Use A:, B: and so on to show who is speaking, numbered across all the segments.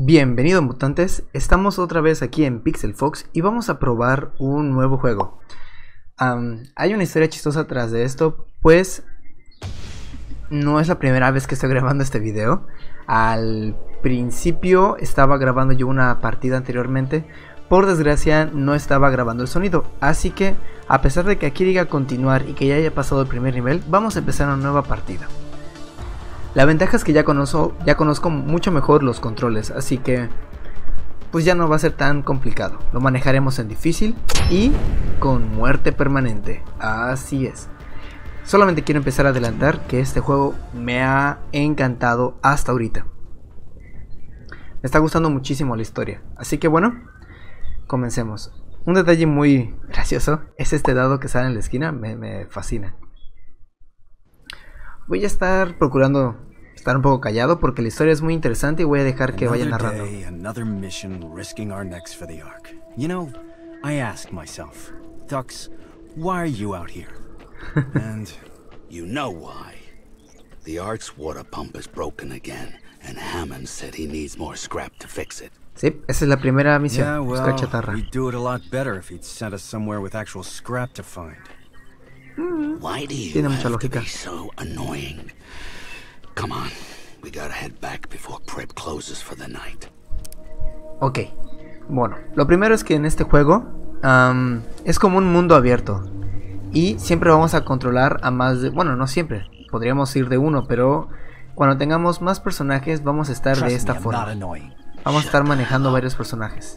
A: Bienvenidos mutantes, estamos otra vez aquí en Pixel Fox y vamos a probar un nuevo juego. Hay una historia chistosa atrás de esto, pues no es la primera vez que estoy grabando este video. Al principio estaba grabando yo una partida anteriormente, por desgracia no estaba grabando el sonido, así que a pesar de que aquí diga continuar y que ya haya pasado el primer nivel, vamos a empezar una nueva partida. La ventaja es que ya conozco mucho mejor los controles, así que pues ya no va a ser tan complicado. Lo manejaremos en difícil y con muerte permanente, así es. Solamente quiero empezar a adelantar que este juego me ha encantado hasta ahorita. Me está gustando muchísimo la historia, así que bueno, comencemos. Un detalle muy gracioso es este dado que sale en la esquina, me fascina. Voy a estar procurando estar un poco callado porque la historia es muy interesante y voy a dejar que vaya narrando.
B: Another mission risking our necks for the Ark. You know, I ask myself, Dux, why are you out here? And
C: you know why. The Ark's water pump is broken again, and Hammond said he needs more scrap to fix it.
A: Sí, esa es la primera misión,
B: yeah,
A: buscar chatarra.
B: We'd do it a lot better if he'd sent us somewhere with actual scrap to find.
C: Why do you
A: Tiene mucha
C: have to
A: lógica.
C: be so annoying? Come on, we gotta head back before Prep closes for the night.
A: Ok, bueno, lo primero es que en este juego es como un mundo abierto y siempre vamos a controlar a más de, bueno, no siempre, podríamos ir de uno, pero cuando tengamos más personajes vamos a estar de esta forma. Vamos a estar manejando varios personajes.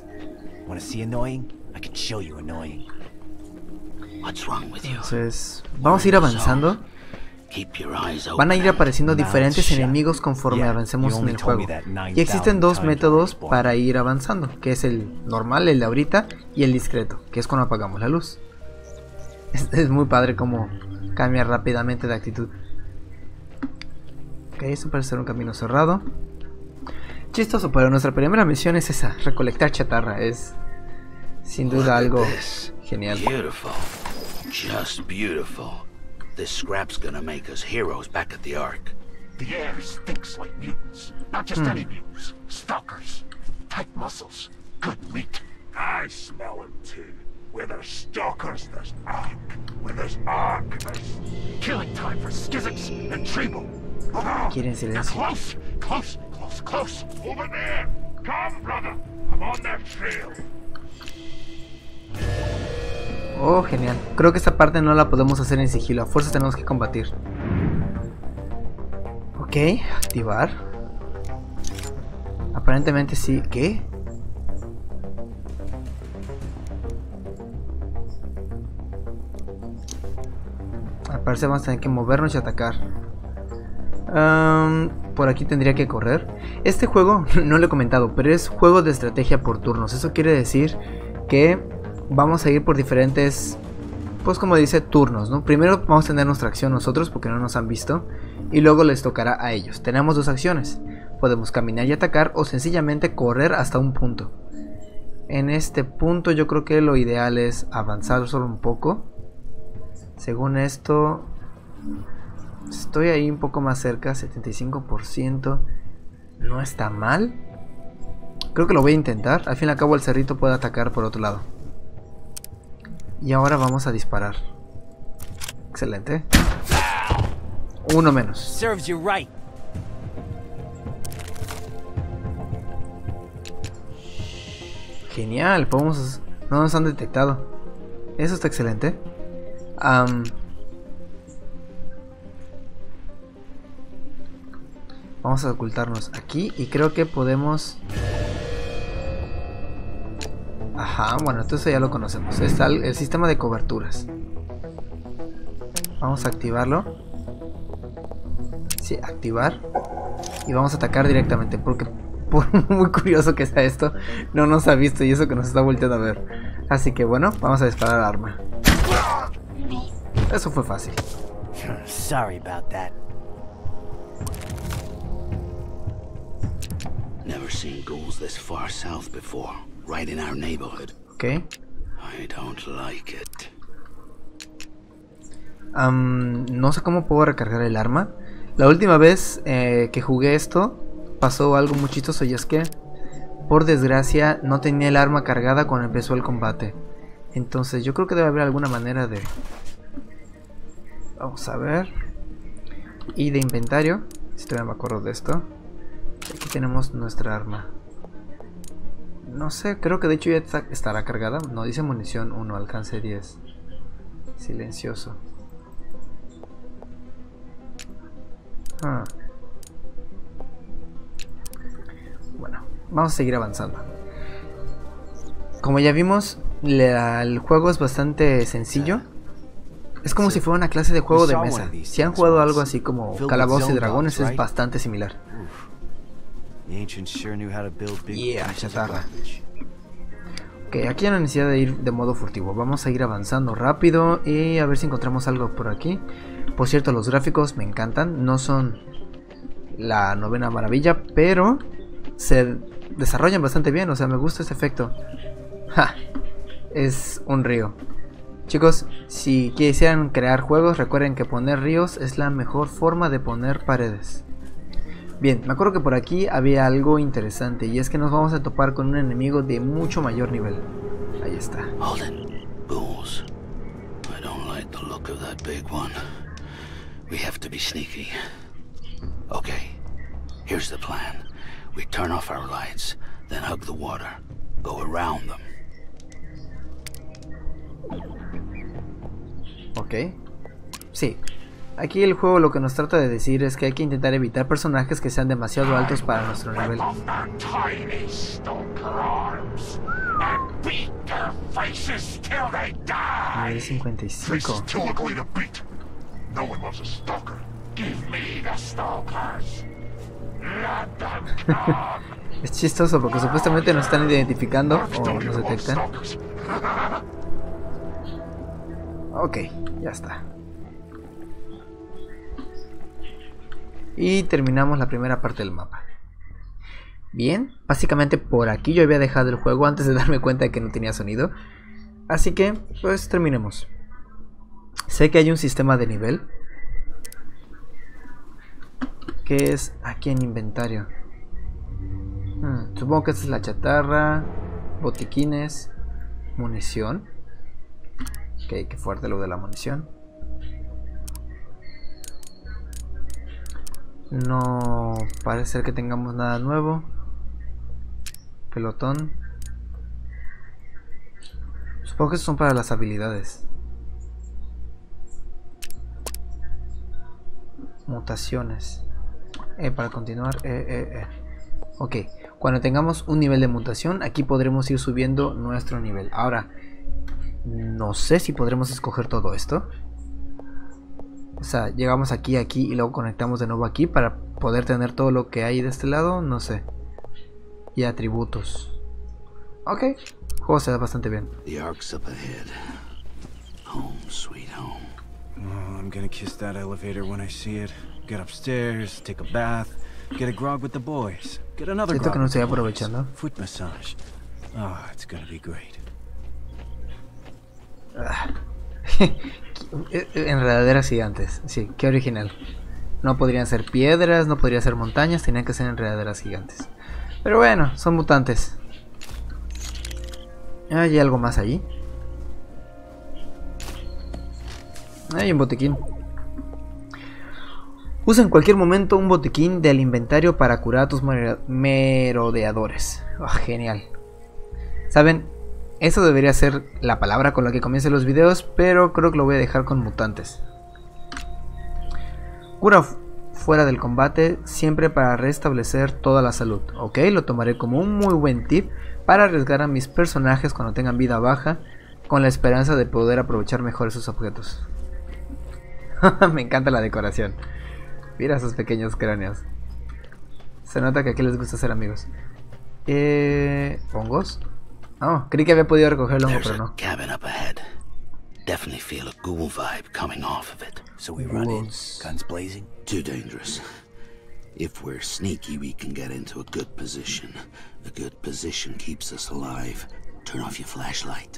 C: What's wrong with you?
A: Entonces, vamos a ir avanzando.
C: Keep your eyes open.
A: Van a ir apareciendo diferentes enemigos conforme avancemos en el juego. Y existen dos métodos para ir avanzando, que es el normal, el de ahorita, y el discreto, que es cuando apagamos la luz. Es muy padre cómo cambia rápidamente de actitud. Ok, esto parece ser un camino cerrado. Chistoso, pero nuestra primera misión es esa, recolectar chatarra. Es sin duda algo genial.
C: Beautiful. Just beautiful. This scrap's gonna make us heroes back at the Ark.
D: The air stinks like mutants. Not just any mutants. Stalkers. Tight muscles. Good meat. I smell them too. Where there's stalkers, there's Ark. Where there's Ark, there's killing time for Skizix and Treebo.
A: Quieren
D: They're
A: silencio.
D: close, close, close, close. Over there. Come, brother. I'm on their trail.
A: Oh, genial. Creo que esta parte no la podemos hacer en sigilo. A fuerza tenemos que combatir. Ok, activar. Aparentemente sí. ¿Qué? Al parecer vamos a tener que movernos y atacar. Por aquí tendría que correr. Este juego, no lo he comentado, pero es juego de estrategia por turnos. Eso quiere decir que vamos a ir por diferentes, pues como dice, turnos, ¿no? Primero vamos a tener nuestra acción nosotros porque no nos han visto y luego les tocará a ellos. Tenemos dos acciones. Podemos caminar y atacar o sencillamente correr hasta un punto. En este punto yo creo que lo ideal es avanzar solo un poco. Según esto, estoy ahí un poco más cerca, 75%. No está mal. Creo que lo voy a intentar. Al fin y al cabo el cerrito puede atacar por otro lado. Y ahora vamos a disparar. Excelente. Uno menos.
B: Serves you right.
A: Genial, podemos... no nos han detectado. Eso está excelente. Vamos a ocultarnos aquí y creo que podemos... Ajá, bueno, entonces ya lo conocemos. Está el sistema de coberturas. Vamos a activarlo. Sí, activar. Y vamos a atacar directamente. Porque por muy curioso que sea esto, no nos ha visto y eso que nos está volteando a ver. Así que bueno, vamos a disparar el arma. Eso fue fácil.
B: Sorry about that.
C: Never seen ghouls this far south before. Right in our neighborhood.
A: Ok.
C: I don't like it.
A: No sé cómo puedo recargar el arma. La última vez que jugué esto pasó algo muy chistoso y es que por desgracia no tenía el arma cargada cuando empezó el combate. Entonces yo creo que debe haber alguna manera de... Vamos a ver. Y de inventario, si todavía me acuerdo de esto. Aquí tenemos nuestra arma. No sé, creo que de hecho ya estará cargada. No, dice munición 1, alcance 10. Silencioso. Bueno, vamos a seguir avanzando. Como ya vimos, el juego es bastante sencillo. Es como si fuera una clase de juego de mesa. Si han jugado algo así como Calabozos y Dragones, es bastante similar. Yeah, chatarra. Ok, aquí hay una necesidad de ir de modo furtivo. Vamos a ir avanzando rápido y a ver si encontramos algo por aquí. Por cierto, los gráficos me encantan. No son la novena maravilla, pero se desarrollan bastante bien. O sea, me gusta este efecto. ¡Ja! Es un río. Chicos, si quisieran crear juegos, recuerden que poner ríos es la mejor forma de poner paredes. Bien, me acuerdo que por aquí había algo interesante, y es que nos vamos a topar con un enemigo de mucho mayor nivel. Ahí está.
C: Hold it. Ghouls. I don't like the look of that big one. We have to be sneaky. Okay, here's the plan. We turn off our lights, then hug the water. Go around them.
A: Ok. Sí. Aquí el juego lo que nos trata de decir es que hay que intentar evitar personajes que sean demasiado altos para nuestro nivel. Nivel 55. Es chistoso porque supuestamente nos están identificando o nos detectan. Ok, ya está. Y terminamos la primera parte del mapa. Bien, básicamente por aquí yo había dejado el juego antes de darme cuenta de que no tenía sonido. Así que, pues terminemos. Sé que hay un sistema de nivel, que es aquí en inventario. Supongo que esta es la chatarra, botiquines, munición. Ok, qué fuerte lo de la munición. No parece ser que tengamos nada nuevo. Pelotón. Supongo que son para las habilidades. Mutaciones. Para continuar. Ok, cuando tengamos un nivel de mutación, aquí podremos ir subiendo nuestro nivel. Ahora, no sé si podremos escoger todo esto. O sea, llegamos aquí y luego conectamos de nuevo aquí para poder tener todo lo que hay de este lado, no sé. Y atributos. Ok, el juego se da bastante bien.
C: The ark's up ahead. Home, sweet home.
B: Oh, I'm gonna kiss that elevator when I see it. Get upstairs, take a bath, get a grog with the boys. Get another
A: Siento
B: grog
A: que no
B: with
A: estoy
B: the boys.
A: aprovechando.
B: Foot massage. Oh, it's gonna be great.
A: Enredaderas gigantes. Sí, qué original. No podrían ser piedras, no podrían ser montañas, tenían que ser enredaderas gigantes. Pero bueno, son mutantes. ¿Hay algo más allí? Hay un botiquín. Usa en cualquier momento un botiquín del inventario para curar a tus merodeadores. Oh, genial. ¿Saben? Eso debería ser la palabra con la que comiencen los videos, pero creo que lo voy a dejar con mutantes. Cura fuera del combate, siempre para restablecer toda la salud. Ok, lo tomaré como un muy buen tip para arriesgar a mis personajes cuando tengan vida baja, con la esperanza de poder aprovechar mejor esos objetos. Me encanta la decoración. Mira esos pequeños cráneos. Se nota que aquí les gusta ser amigos. ¿Hongos? Oh, creí que había podido recoger el hongo,
C: There's
A: pero
C: a
A: no.
C: cabin up ahead. Definitely feel a ghoul vibe coming off of it.
B: So we run in,
A: Ghouls.
B: guns blazing.
C: Too dangerous. If we're sneaky, we can get into a good position. A good position keeps us alive. Turn off your flashlight.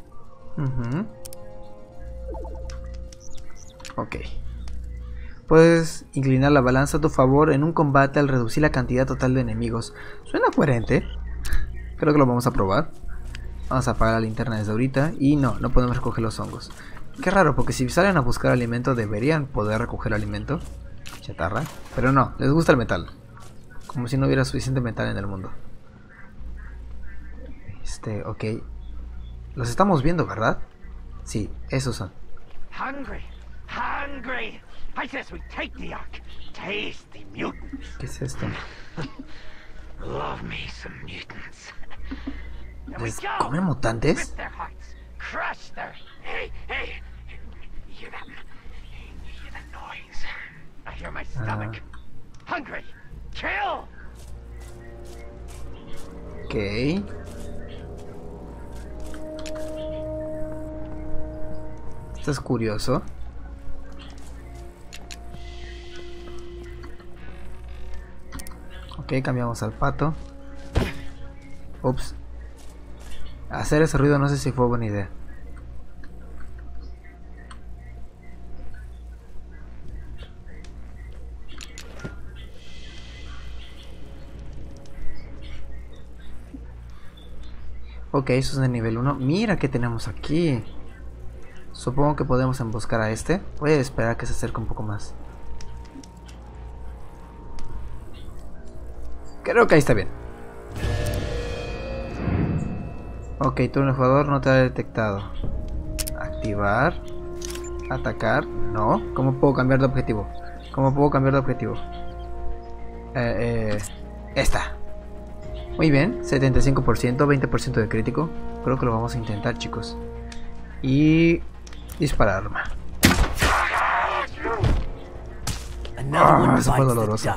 A: Ok. Puedes inclinar la balanza a tu favor en un combate al reducir la cantidad total de enemigos. Suena coherente. Creo que lo vamos a probar. Vamos a apagar la linterna desde ahorita. Y no podemos recoger los hongos. Qué raro, porque si salen a buscar alimento deberían poder recoger alimento. Chatarra. Pero no, les gusta el metal. Como si no hubiera suficiente metal en el mundo. Ok. Los estamos viendo, ¿verdad? Sí, esos son.
E: Hungry, hungry. I says we take the ark. Tasty mutants.
A: ¿Qué es esto?
E: Love me some mutants. There we
A: ¿Les
E: go.
A: comen mutantes?
E: Rip their hearts. Crush their. Hey, hey. You hear that? You hear that noise? I hear my stomach. Hungry. Kill.
A: Ok. Esto es curioso. Ok, cambiamos al pato. Ups. Hacer ese ruido no sé si fue buena idea. Ok, eso es de nivel 1. Mira qué tenemos aquí. Supongo que podemos emboscar a este. Voy a esperar a que se acerque un poco más. Creo que ahí está bien. Ok, turno de jugador no te ha detectado. Activar. Atacar. No. ¿Cómo puedo cambiar de objetivo? ¿Cómo puedo cambiar de objetivo? Esta. Muy bien. 75%, 20% de crítico. Creo que lo vamos a intentar, chicos. Y... disparar arma. Eso fue doloroso.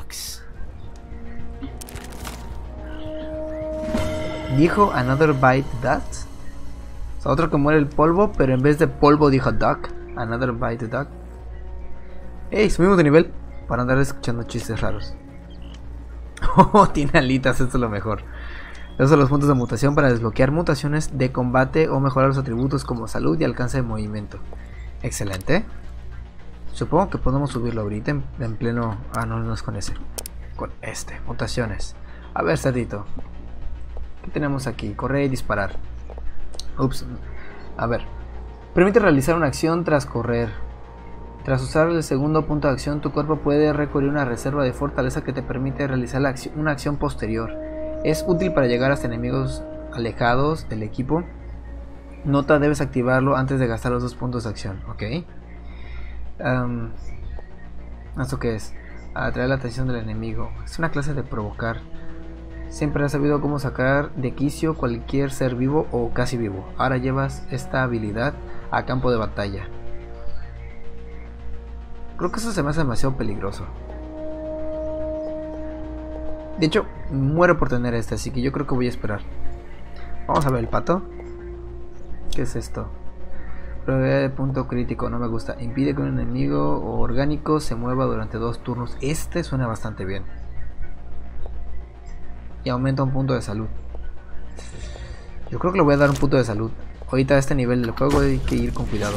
A: Dijo another bite that. O sea, otro que muere el polvo, pero en vez de polvo dijo duck. Another bite duck. Ey, subimos de nivel para andar escuchando chistes raros. Oh, tiene alitas, esto es lo mejor. Esos son los puntos de mutación para desbloquear mutaciones de combate o mejorar los atributos como salud y alcance de movimiento. Excelente. Supongo que podemos subirlo ahorita en pleno... Ah, no es con ese. Con este. Mutaciones. A ver, cerdito. ¿Qué tenemos aquí? Correr y disparar. Ups. A ver. Permite realizar una acción tras correr. Tras usar el segundo punto de acción, tu cuerpo puede recurrir a una reserva de fortaleza que te permite realizar una acción posterior. Es útil para llegar hasta enemigos alejados del equipo. Nota, debes activarlo antes de gastar los 2 puntos de acción. Ok. ¿Esto qué es? Atraer la atención del enemigo. Es una clase de provocar. Siempre has sabido cómo sacar de quicio cualquier ser vivo o casi vivo. Ahora llevas esta habilidad a campo de batalla. Creo que eso se me hace demasiado peligroso. De hecho, muero por tener este, así que yo creo que voy a esperar. Vamos a ver el pato. ¿Qué es esto? Probabilidad de punto crítico, no me gusta. Impide que un enemigo orgánico se mueva durante 2 turnos. Este suena bastante bien. Y aumenta un punto de salud. Yo creo que le voy a dar un punto de salud. Ahorita a este nivel del juego hay que ir con cuidado.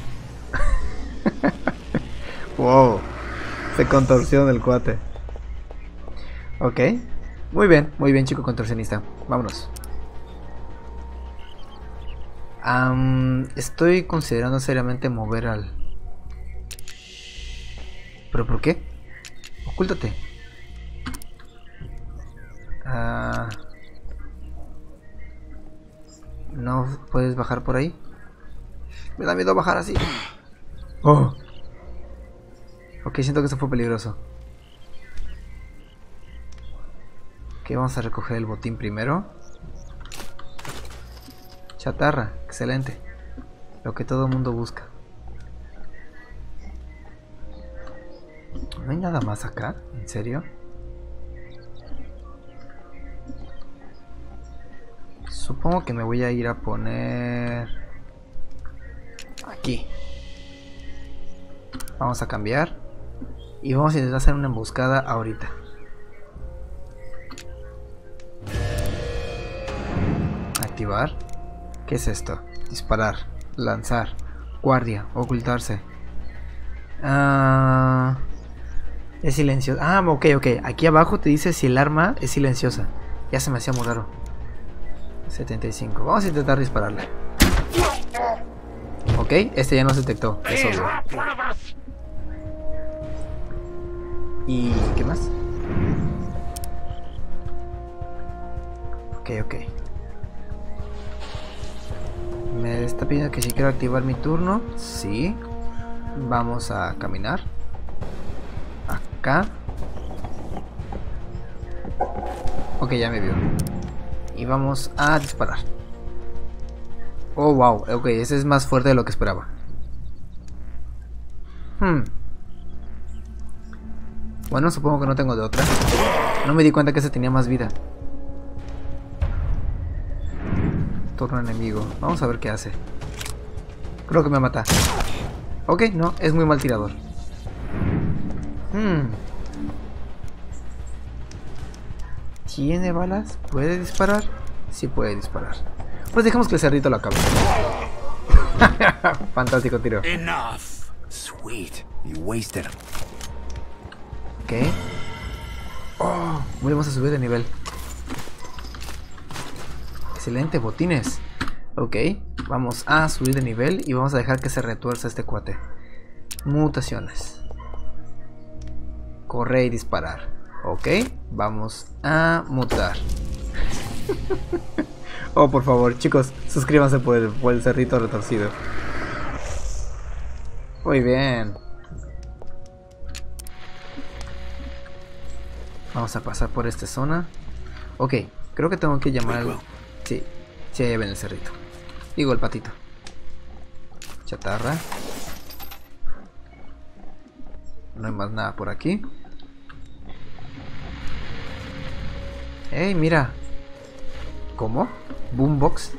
A: Wow. Se contorsionó el cuate. Ok. Muy bien, chico contorsionista. Vámonos. Estoy considerando seriamente mover al... ¿Pero por qué? Ocúltate. ¿No puedes bajar por ahí? Me da miedo bajar así. Oh. Ok, siento que esto fue peligroso. Ok, vamos a recoger el botín primero. Chatarra, excelente. Lo que todo el mundo busca. ¿No hay nada más acá? ¿En serio? Supongo que me voy a ir a poner... aquí. Vamos a cambiar. Y vamos a intentar hacer una emboscada ahorita. Activar. ¿Qué es esto? Disparar, lanzar, guardia, ocultarse. Es silencioso. Ok. Aquí abajo te dice si el arma es silenciosa. Ya se me hacía muy raro. 75. Vamos a intentar dispararle. Ok, este ya no se detectó, es obvio. ¿Y qué más? Ok. Me está pidiendo que si quiero activar mi turno. Sí. Vamos a caminar. Acá. Ok, ya me vio. Y vamos a disparar. Oh, wow. Ok, ese es más fuerte de lo que esperaba. Bueno, supongo que no tengo de otra. No me di cuenta que ese tenía más vida. Turno enemigo. Vamos a ver qué hace. Creo que me mata. Ok, no, es muy mal tirador. ¿Tiene balas? ¿Puede disparar? Sí puede disparar. Pues dejemos que el cerrito lo acabe. Fantástico tiro.
B: Enough. Sweet. You wasted him.
A: ¿Qué? Oh, volvemos a subir de nivel. Excelente, botines. Ok, vamos a subir de nivel y vamos a dejar que se retuerza este cuate. Mutaciones. Correr y disparar. Ok, vamos a mutar. Oh, por favor, chicos, suscríbanse por el cerrito retorcido. Muy bien. Vamos a pasar por esta zona. Ok, creo que tengo que llamar al... Sí, ahí ven el cerrito. Digo, el patito. Chatarra. No hay más nada por aquí. ¡Ey, mira! ¿Cómo? Boombox.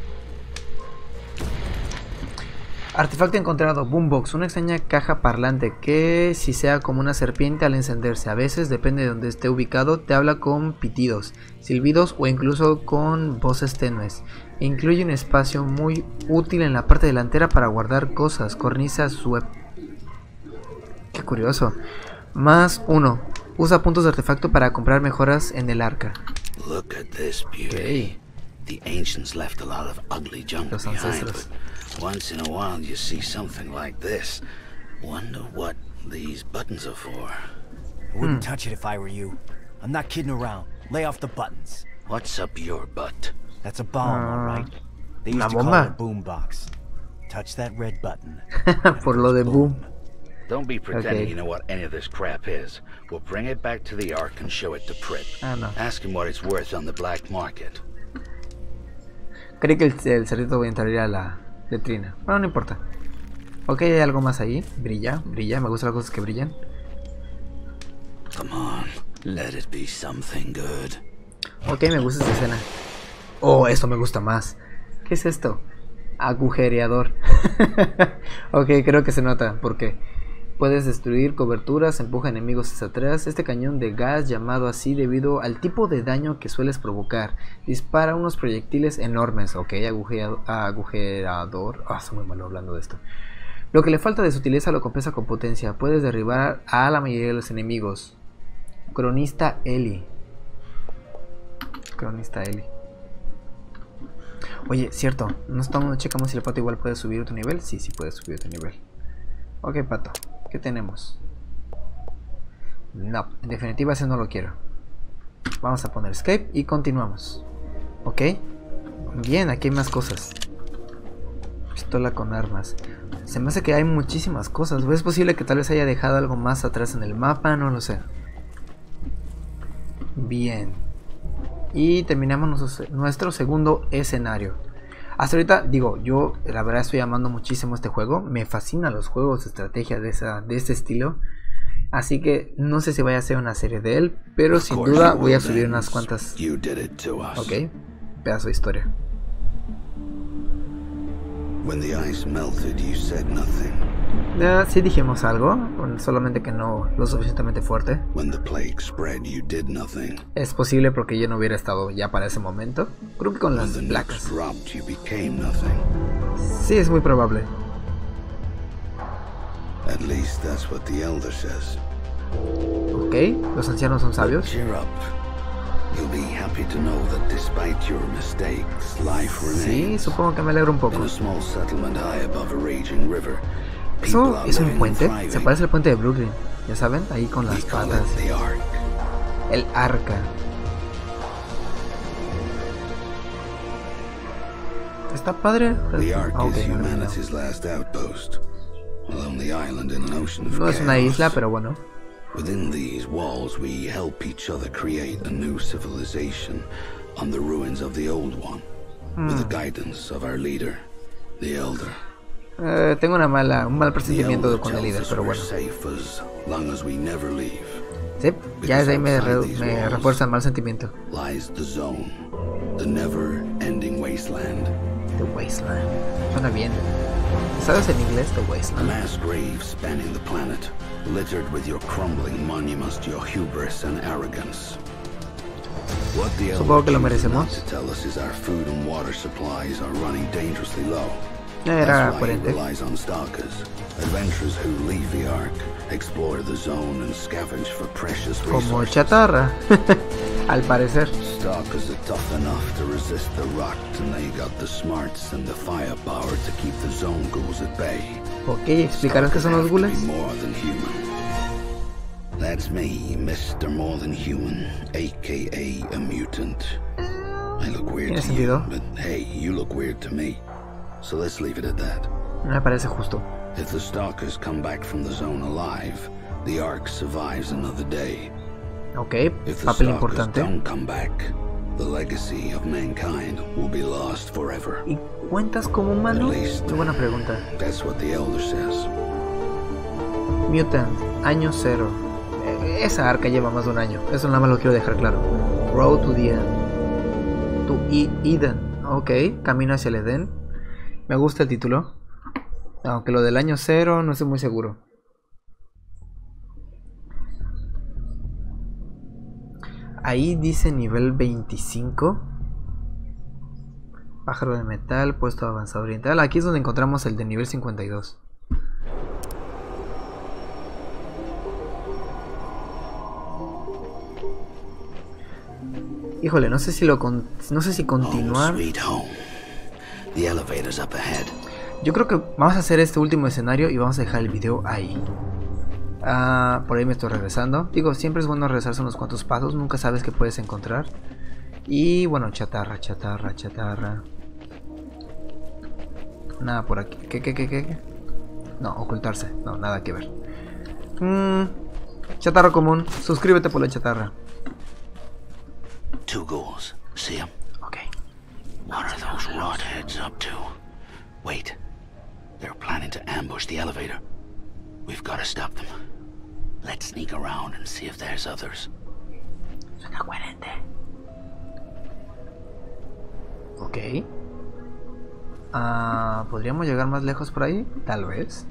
A: Artefacto encontrado, Boombox, una extraña caja parlante que si sea como una serpiente al encenderse. A veces, depende de donde esté ubicado, te habla con pitidos, silbidos o incluso con voces tenues. Incluye un espacio muy útil en la parte delantera para guardar cosas, cornisas web. Qué curioso. Más 1. Usa puntos de artefacto para comprar mejoras en el arca.
C: Look at this beauty. The ancients left a lot of ugly junk
A: Los
C: behind,
A: ancestros.
C: but once in a while you see something like this. Wonder what these buttons are for.
B: I wouldn't touch it if I were you. I'm not kidding around. Lay off the buttons.
C: What's up your butt?
B: That's a bomb, all right? They used
A: una
B: to call
A: bomba.
B: it a boombox. Touch that red button.
A: Por lo de boom.
C: Don't be pretending
A: Okay.
C: you know what any of this crap is. We'll bring it back to the Ark and show it to Prip.
A: Ah, no.
C: Ask him what it's worth on the black market.
A: Creí que el cerdito entraría a la letrina. Bueno, no importa. Ok, hay algo más ahí. Brilla. Me gustan las cosas que brillan.
C: Come on, let it be something good.
A: Ok, me gusta esta escena. Oh, esto me gusta más. ¿Qué es esto? Agujereador. Ok, creo que se nota. Porque puedes destruir coberturas, empuja enemigos hacia atrás. Este cañón de gas, llamado así debido al tipo de daño que sueles provocar, dispara unos proyectiles enormes. Ok, agujerador. Soy muy malo hablando de esto. Lo que le falta de sutileza lo compensa con potencia. Puedes derribar a la mayoría de los enemigos. Cronista Eli. Oye, cierto, no checamos si el pato igual puede subir tu nivel. Sí, puede subir tu nivel. Ok, pato, ¿qué tenemos? No, en definitiva ese no lo quiero. Vamos a poner escape y continuamos. Ok. Bien, aquí hay más cosas. Pistola con armas. Se me hace que hay muchísimas cosas. ¿Es posible que tal vez haya dejado algo más atrás en el mapa? No lo sé. Bien. Y terminamos nuestro segundo escenario. Hasta ahorita, digo, yo la verdad estoy amando muchísimo este juego. Me fascinan los juegos de estrategia de este estilo. Así que no sé si voy a hacer una serie de él, pero sin duda voy a subir unas cuantas. Ok, pedazo de historia.
C: When the ice melted, you said nothing.
A: Sí dijimos algo, solamente que no lo suficientemente fuerte.
C: When the plague spread, you did nothing.
A: Es posible porque yo no hubiera estado ya para ese momento. Creo que con
C: When
A: las
C: the
A: placas.
C: nukes dropped, you became nothing.
A: Sí, es muy probable.
C: At least that's what the elder says.
A: Ok, los ancianos son sabios.
C: Cheer up. You'll be happy to know that despite your mistakes, life
A: Sí,
C: remains.
A: supongo que me alegro un poco.
C: In a small settlement high above a raging river, people
A: ¿Eso
C: are
A: es un
C: living and
A: puente?
C: thriving.
A: Se parece al puente de Brooklyn. Ya saben, ahí con
C: We
A: las
C: call
A: patas.
C: it the Ark.
A: El arca. Está padre.
C: The Ark
A: Ah, ok,
C: is
A: no, no, no.
C: humanity's last outpost. A lonely island in an ocean of
A: No es una
C: chaos.
A: isla, pero bueno.
C: Within these walls, we help each other create a new civilization on the ruins of the old one, with the guidance of our leader, the Elder.
A: Tengo un mal
C: The
A: presentimiento
C: Elder
A: con el
C: tells
A: líder,
C: us
A: pero
C: we're
A: bueno.
C: safe as long as we never leave.
A: Sí, ya desde ahí me refuerza el mal sentimiento.
C: Lies the zone, the never-ending wasteland.
A: The Wasteland. Suena bien. ¿Sabes en inglés? The
C: A
A: Wasteland.
C: mass grave spanning the planet, littered with your crumbling monuments to your hubris and arrogance. What the
A: Supongo
C: Elder
A: que lo
C: chooses not
A: merecemos.
C: to tell us is our food and water supplies are running dangerously low.
A: Era
C: That's why he
A: coherente.
C: relies on stalkers, adventurers who leave the Ark, explore the zone, and scavenge for precious
A: Como
C: resources.
A: chatarra. Al parecer.
C: Stalkers are tough enough to resist the rot, and they got the smarts and the firepower to keep the zone ghouls at bay.
A: Ok, ¿explicarás qué son los
C: Stalkers have
A: ghouls?
C: to be more than human. That's me, Mr. More Than Human, aka a mutant. I look weird
A: Tiene
C: to
A: sentido.
C: you, but hey, you look weird to me. So let's leave it at that.
A: No me parece justo.
C: If the stalkers come back from the zone alive, the Ark survives another day.
A: Ok,
C: If the
A: papel
C: stalkers
A: importante.
C: don't come back, the legacy of mankind will be lost forever.
A: ¿Y cuentas como humano?
C: At least.
A: Muy buena pregunta.
C: That's what the Elder says.
A: Mutant, año 0. Esa arca lleva más de un año. Eso nada más lo quiero dejar claro. Road to the End. To Eden. Ok, camino hacia el Edén. Me gusta el título. Aunque lo del año 0 no estoy muy seguro. Ahí dice nivel 25. Pájaro de metal, puesto avanzado oriental. Aquí es donde encontramos el de nivel 52. Híjole, no sé si continuar.
C: Home sweet home. The elevator's up ahead.
A: Yo creo que vamos a hacer este último escenario y vamos a dejar el video ahí. Por ahí me estoy regresando. Digo, siempre es bueno regresarse unos cuantos pasos. Nunca sabes qué puedes encontrar. Y bueno, chatarra. Nada por aquí. ¿Qué? No, ocultarse. No, nada que ver. Chatarra común. Suscríbete por la chatarra.
C: Two ghouls. See them?
A: Ok.
C: What are those rotheads up to? Wait. They're planning to ambush the elevator. We've got to stop them. Let's sneak around and see if there's others.
A: Suena coherente. Ok. ¿Podríamos llegar más lejos por ahí? Tal vez.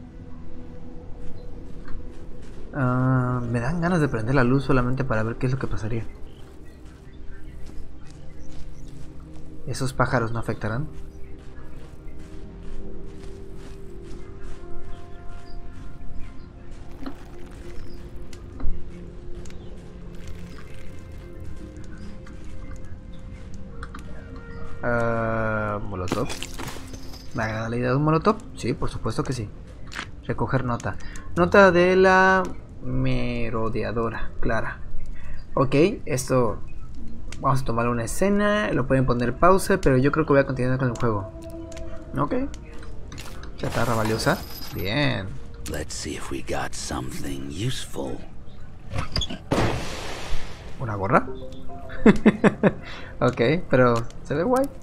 A: Me dan ganas de prender la luz solamente para ver qué es lo que pasaría. ¿Esos pájaros no afectarán? Molotov. ¿Me agrada la idea de un molotov? Sí, por supuesto que sí. Recoger nota. Nota de la merodeadora, Clara. Ok, esto... Vamos a tomar una escena. Lo pueden poner pausa, pero yo creo que voy a continuar con el juego. Ok. Chatarra valiosa. Bien.
C: Let's see if we got something useful.
A: ¿Una gorra? Ok, pero se ve guay.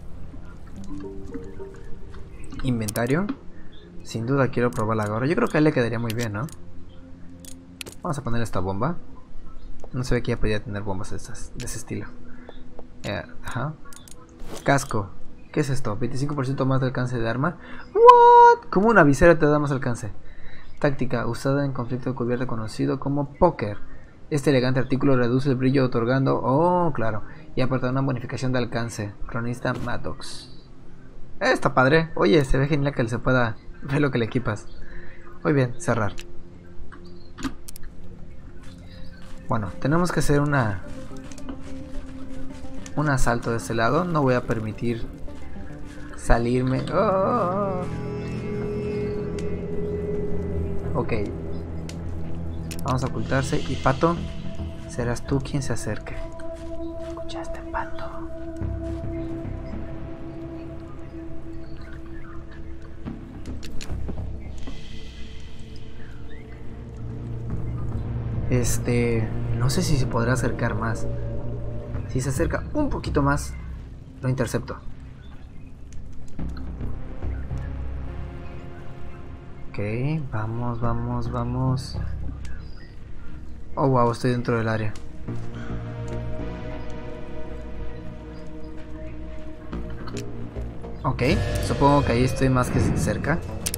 A: Inventario. Sin duda quiero probar la gorra. Yo creo que a él le quedaría muy bien, ¿no? Vamos a poner esta bomba. No se ve que ya podía tener bombas de ese estilo. Ajá. Casco. ¿Qué es esto? 25% más de alcance de arma. ¿What? ¿Cómo una visera te da más alcance? Táctica usada en conflicto cubierto conocido como póker. Este elegante artículo reduce el brillo otorgando... Oh, claro. Y aporta una bonificación de alcance. Cronista Maddox. Está padre. Oye, se ve genial que se pueda ver lo que le equipas. Muy bien, cerrar. Bueno, tenemos que hacer una un asalto de este lado. No voy a permitir salirme. Oh. Ok. Vamos a ocultarse. Y Pato, serás tú quien se acerque. ¿Escuchaste, Pato? No sé si se podrá acercar más. Si se acerca un poquito más, lo intercepto. Ok, vamos, vamos, vamos. Oh, wow, estoy dentro del área. Ok, supongo que ahí estoy más que cerca.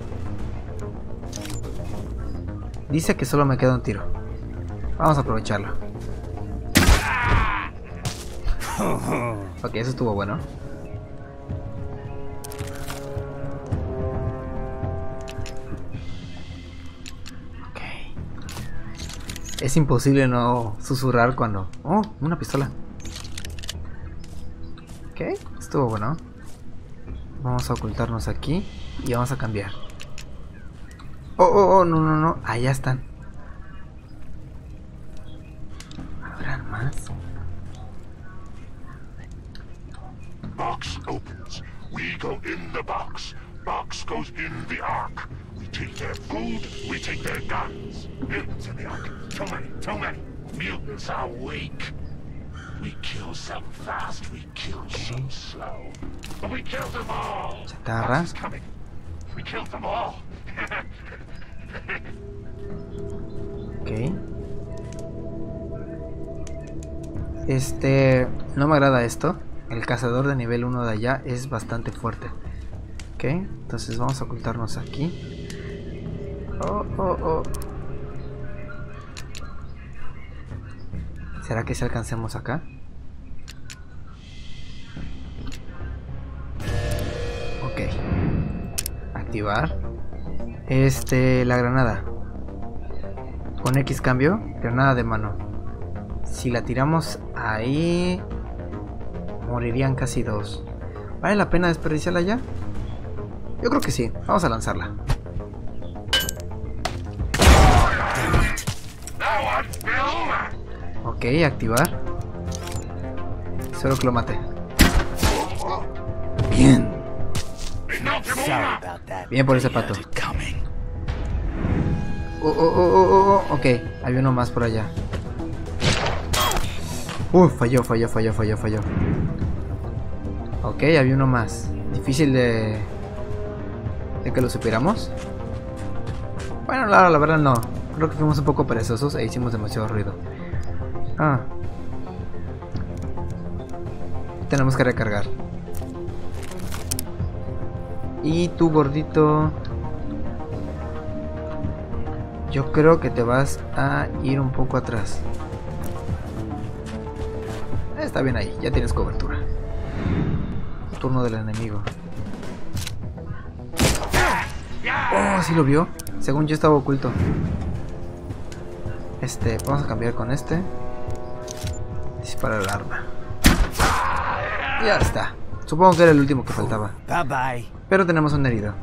A: Dice que solo me queda un tiro. Vamos a aprovecharlo. Ok, eso estuvo bueno. Ok. Es imposible no susurrar cuando... Oh, una pistola. Ok, estuvo bueno. Vamos a ocultarnos aquí y vamos a cambiar. Oh, oh, oh, no, no, no. Allá están. ¿Habrán más?
D: Box opens. We go in the box. Box goes in the Ark. We take their food, we take their guns. Mutants in the Ark. Too many, too many. Mutants are weak. We kill some fast, we kill some slow. But we killed them all.
A: Chatarra.
D: Box is coming. We killed them all.
A: Ok. No me agrada esto. El cazador de nivel 1 de allá es bastante fuerte. Ok, entonces vamos a ocultarnos aquí. Oh, oh, oh. ¿Será que si alcancemos acá? Ok. Activar. La granada. Con X cambio. Granada de mano. Si la tiramos ahí, morirían casi dos. ¿Vale la pena desperdiciarla ya? Yo creo que sí. Vamos a lanzarla. Ok, activar. Solo que lo mate. Bien. Bien por ese pato. Oh, oh, oh, oh, oh. Ok, hay uno más por allá. Falló. Ok, había uno más. Difícil de que lo superamos. Bueno, la verdad no. Creo que fuimos un poco perezosos e hicimos demasiado ruido. Tenemos que recargar. Y tú, gordito, yo creo que te vas a ir un poco atrás. Está bien ahí, ya tienes cobertura. Turno del enemigo. Oh, ¿sí lo vio? Según yo estaba oculto. Vamos a cambiar con este. Disparar el arma. Ya está. Supongo que era el último que faltaba.
B: Bye bye.
A: Pero tenemos un herido.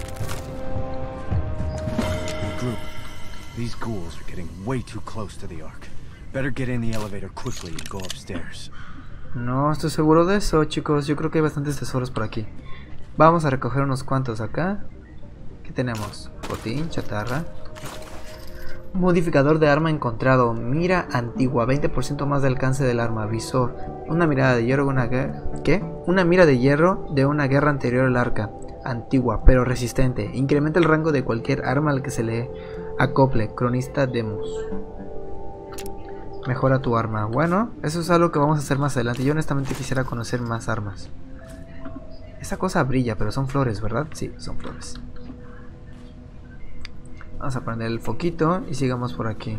B: Group, these ghouls are getting way too close to the Ark. Better get in the elevator quickly and go upstairs.
A: No estoy seguro de eso, chicos. Yo creo que hay bastantes tesoros por aquí. Vamos a recoger unos cuantos acá. ¿Qué tenemos? Botín, chatarra. Modificador de arma encontrado. Mira antigua, 20% más de alcance del arma. Visor. Una mirada de hierro de una guerra. ¿Qué? Una mira de hierro de una guerra anterior al arca. Antigua, pero resistente. Incrementa el rango de cualquier arma al que se le acople. Cronista Demus. Mejora tu arma. Bueno, eso es algo que vamos a hacer más adelante. Yo honestamente quisiera conocer más armas. Esa cosa brilla, pero son flores, ¿verdad? Sí, son flores. Vamos a prender el foquito y sigamos por aquí.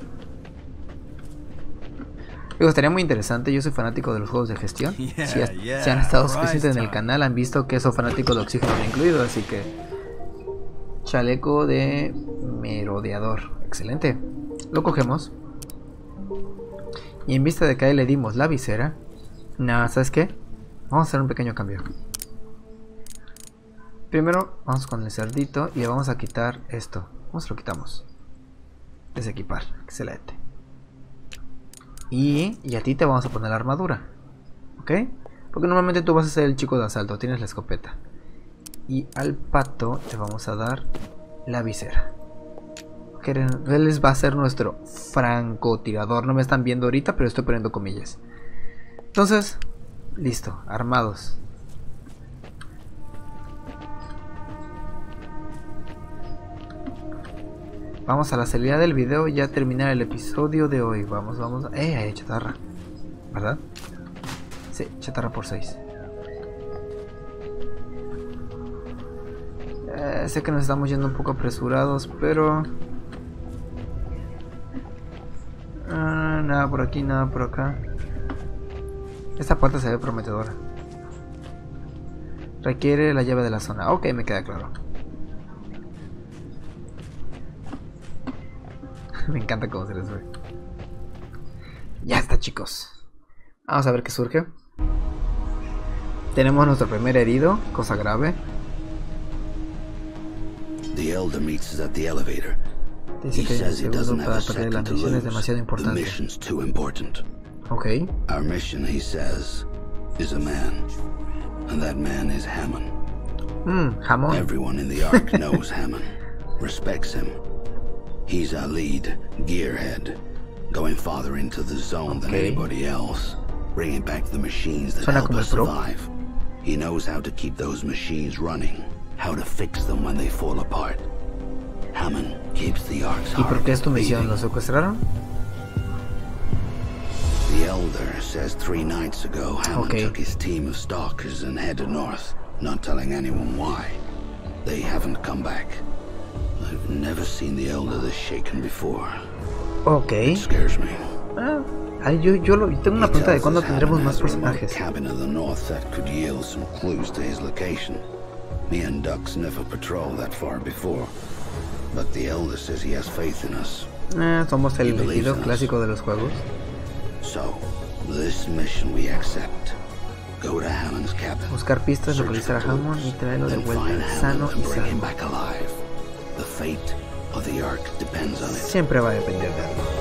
A: Digo, estaría muy interesante. Yo soy fanático de los juegos de gestión. Si han estado suficientes en el canal, han visto que soy fanático de oxígeno incluido. Así que chaleco de merodeador. Excelente. Lo cogemos. Y en vista de que ahí le dimos la visera, No, ¿sabes qué? Vamos a hacer un pequeño cambio. Primero vamos con el cerdito y le vamos a quitar esto. ¿Cómo se lo quitamos? Desequipar. Excelente. Y a ti te vamos a poner la armadura. ¿Ok? Porque normalmente tú vas a ser el chico de asalto. Tienes la escopeta. Y al pato le vamos a dar la visera. Okay, él va a ser nuestro francotirador. No me están viendo ahorita, pero estoy poniendo comillas. Entonces, listo. Armados. Vamos a la salida del video y ya terminar el episodio de hoy. Vamos. Hay chatarra, ¿verdad? Sí, chatarra por 6. Sé que nos estamos yendo un poco apresurados, pero... nada por aquí, nada por acá. Esta puerta se ve prometedora. Requiere la llave de la zona. Ok, me queda claro. Me encanta cómo se les ve. Ya está, chicos. Vamos a ver qué surge. Tenemos nuestro primer herido, cosa grave.
C: The Elder meets us at the elevator.
A: Dice que el segundo para perder la misión es demasiado importante.
C: The mission's too important.
A: Ok.
C: Our mission, he says, is a man. And that man is Hammond.
A: Hammond.
C: Everyone in the Ark knows Hammond, respects him. He's our lead, gearhead, going farther into the zone than anybody else, bringing back the machines that help us survive. He knows how to keep those machines running, how to fix them when they fall apart. Hammond keeps the Ark's heart.
A: ¿Y por qué es tu misión? ¿Lo secuestraron?
C: The Elder says 3 nights ago Hammond took his team of stalkers and headed north, not telling anyone why. They haven't come back. I've never seen the Elder this shaken before.
A: Ok.
C: It scares me.
A: Yo tengo una pregunta de cuándo tendremos más personajes.
C: Cabin in the north that could yield some clues to his location. Me and Dux never patrolled that far before, but the Elder says he has faith in us.
A: Somos el elegido clásico de los juegos.
C: So, this mission we accept. Go to Hammond's cabin.
A: Buscar pistas, localizar a Hammond y traerlo de vuelta sano y salvo.
C: The fate of the Ark depends on it.
A: Siempre va a depender de algo.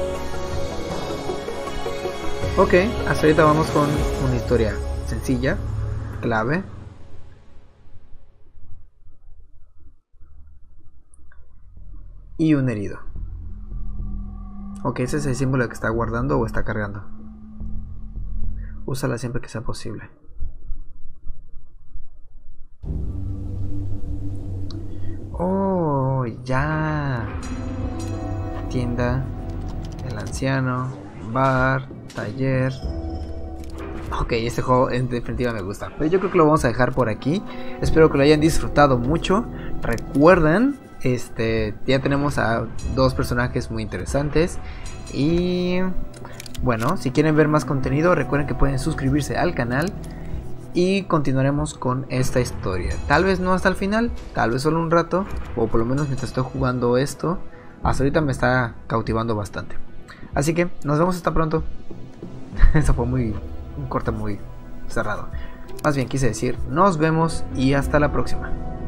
A: Ok, hasta ahorita vamos con una historia sencilla, clave. Y un herido. Ok, ese es el símbolo que está guardando o está cargando. Úsala siempre que sea posible. Oh, ya. Tienda, el anciano, bar, taller. Ok, este juego en definitiva me gusta. Pero yo creo que lo vamos a dejar por aquí. Espero que lo hayan disfrutado mucho. Recuerden, ya tenemos a 2 personajes muy interesantes. Y bueno, si quieren ver más contenido, recuerden que pueden suscribirse al canal. Y continuaremos con esta historia. Tal vez no hasta el final, tal vez solo un rato, o por lo menos mientras estoy jugando esto. Hasta ahorita me está cautivando bastante. Así que nos vemos hasta pronto. Eso fue un corte muy cerrado. Más bien quise decir, nos vemos y hasta la próxima.